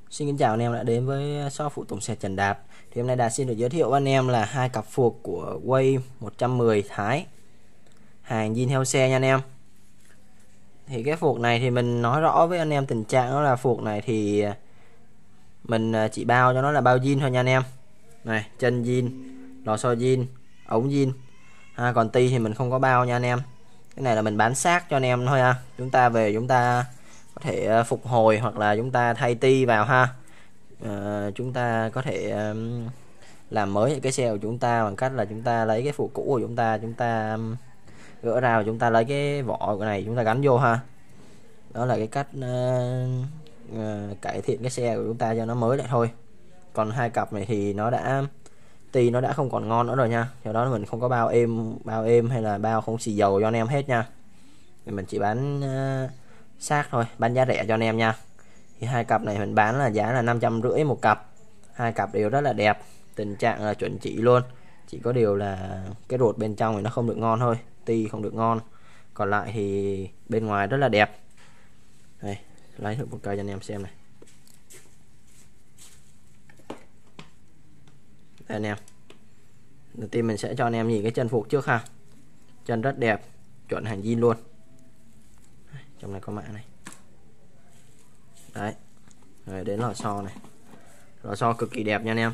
Xin kính chào anh em đã đến với shop phụ tùng xe Trần Đạt. Thì hôm nay Đạt xin được giới thiệu với anh em là hai cặp phuộc của Way 110 Thái, hàng zin theo xe nha anh em. Thì cái phuộc này thì mình nói rõ với anh em tình trạng đó là phuộc này thì mình chỉ bao cho nó là bao zin thôi nha anh em. Này, chân zin, lò xo zin, ống zin. Còn ti thì mình không có bao nha anh em. Cái này là mình bán xác cho anh em thôi ha. Chúng ta về chúng ta có thể phục hồi hoặc là chúng ta thay ti vào ha. Chúng ta có thể làm mới cái xe của chúng ta bằng cách là chúng ta lấy cái phụ cũ của chúng ta gỡ ra và chúng ta lấy cái vỏ của này chúng ta gắn vô ha. Đó là cái cách cải thiện cái xe của chúng ta cho nó mới lại thôi. Còn hai cặp này thì nó đã không còn ngon nữa rồi nha. Do đó mình không có bao êm hay là bao không xì dầu cho anh em hết nha. Thì mình chỉ bán xác thôi, bán giá rẻ cho anh em nha. Thì hai cặp này mình bán là giá là 550 một cặp. Hai cặp đều rất là đẹp, tình trạng là chuẩn chỉ luôn. Chỉ có điều là cái ruột bên trong thì nó không được ngon thôi, ti không được ngon. Còn lại thì bên ngoài rất là đẹp. Đây, lấy thử một cây cho anh em xem này. Đây anh em. Đầu tiên mình sẽ cho anh em nhìn cái chân phuộc trước ha. Chân rất đẹp, chuẩn hàng zin luôn. Trong này có mạ này. Đấy. Rồi đến lò xo này. Lò xo cực kỳ đẹp nha anh em.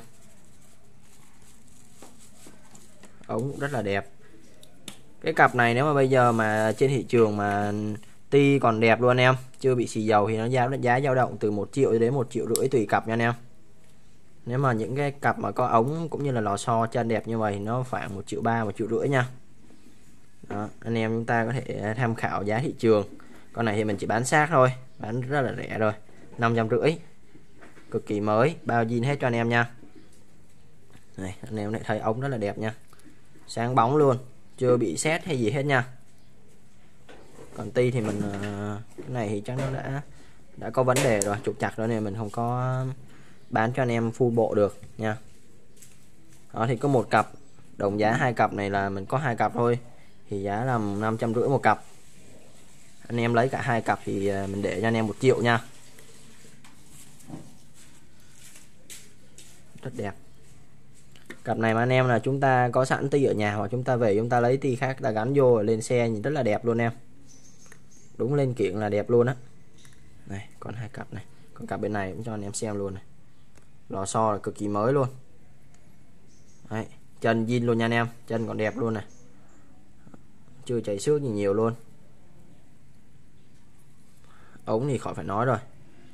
Ống rất là đẹp. Cái cặp này nếu mà bây giờ mà trên thị trường mà ti còn đẹp luôn anh em, chưa bị xì dầu thì nó giá dao động từ 1 triệu đến 1,5 triệu tùy cặp nha anh em. Nếu mà những cái cặp mà có ống cũng như là lò xo chân đẹp như vậy thì nó khoảng 1,3 triệu, 1,5 triệu nha. Đó, anh em chúng ta có thể tham khảo giá thị trường. Con này thì mình chỉ bán xác thôi, bán rất là rẻ rồi, 550, cực kỳ mới, bao zin hết cho anh em nha. Này, anh em lại thấy ống rất là đẹp nha, sáng bóng luôn, chưa bị sét hay gì hết nha. Còn ti thì mình cái này thì chắc nó đã có vấn đề rồi, trục chặt rồi nên mình không có bán cho anh em full bộ được nha. Đó thì có một cặp, đồng giá hai cặp này là mình có hai cặp thôi, thì giá là 550 một cặp. Anh em lấy cả hai cặp thì mình để cho anh em 1 triệu nha. Rất đẹp. Cặp này mà anh em là chúng ta có sẵn ti ở nhà hoặc chúng ta về chúng ta lấy ti khác ta gắn vô lên xe nhìn rất là đẹp luôn em. Đúng lên kiện là đẹp luôn á. Này, còn hai cặp này. Còn cặp bên này cũng cho anh em xem luôn này. Lò xo là cực kỳ mới luôn. Đấy, chân zin luôn nha anh em, chân còn đẹp luôn này. Chưa chảy xước gì nhiều luôn. Ống thì khỏi phải nói rồi.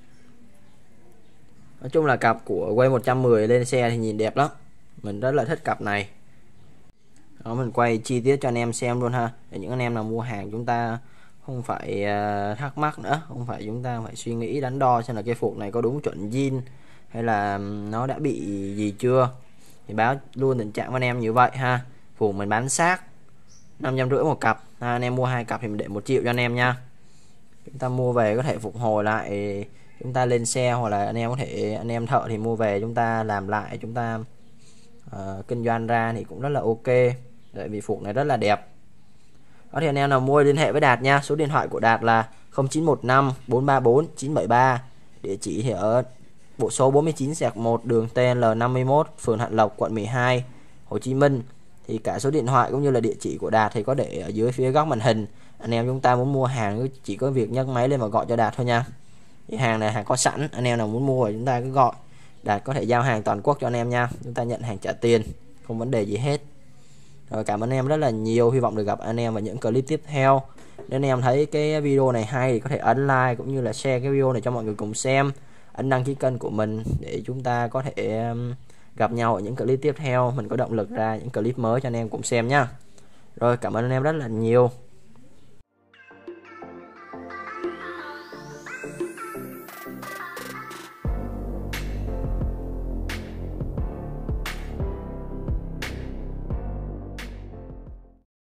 Nói chung là cặp của Way 110 lên xe thì nhìn đẹp lắm. Mình rất là thích cặp này. Đó, mình quay chi tiết cho anh em xem luôn ha. Để những anh em nào mua hàng chúng ta không phải thắc mắc nữa, không phải chúng ta phải suy nghĩ đắn đo xem là cái phuộc này có đúng chuẩn zin hay là nó đã bị gì chưa. Thì báo luôn tình trạng với anh em như vậy ha. Phuộc mình bán xác 550 một cặp. Anh em mua hai cặp thì mình để 1 triệu cho anh em nha. Chúng ta mua về có thể phục hồi lại, chúng ta lên xe, hoặc là anh em có thể anh em thợ thì mua về chúng ta làm lại, chúng ta kinh doanh ra thì cũng rất là ok. Tại vì phuộc này rất là đẹp. Đó thì anh em nào mua liên hệ với Đạt nha. Số điện thoại của Đạt là 0915 434 973. Địa chỉ thì ở bộ số 49/1 đường TL51, phường Hạ Lộc, quận 12, Hồ Chí Minh. Thì cả số điện thoại cũng như là địa chỉ của Đạt thì có để ở dưới phía góc màn hình. Anh em chúng ta muốn mua hàng chỉ có việc nhấc máy lên và gọi cho Đạt thôi nha. Thì hàng này hàng có sẵn, anh em nào muốn mua thì chúng ta cứ gọi. Đạt có thể giao hàng toàn quốc cho anh em nha. Chúng ta nhận hàng trả tiền, không vấn đề gì hết. Rồi, cảm ơn anh em rất là nhiều. Hy vọng được gặp anh em vào những clip tiếp theo. Nếu anh em thấy cái video này hay thì có thể ấn like cũng như là share cái video này cho mọi người cùng xem. Ấn đăng ký kênh của mình để chúng ta có thể gặp nhau ở những clip tiếp theo. Mình có động lực ra những clip mới cho anh em cùng xem nhá. Rồi, cảm ơn anh em rất là nhiều.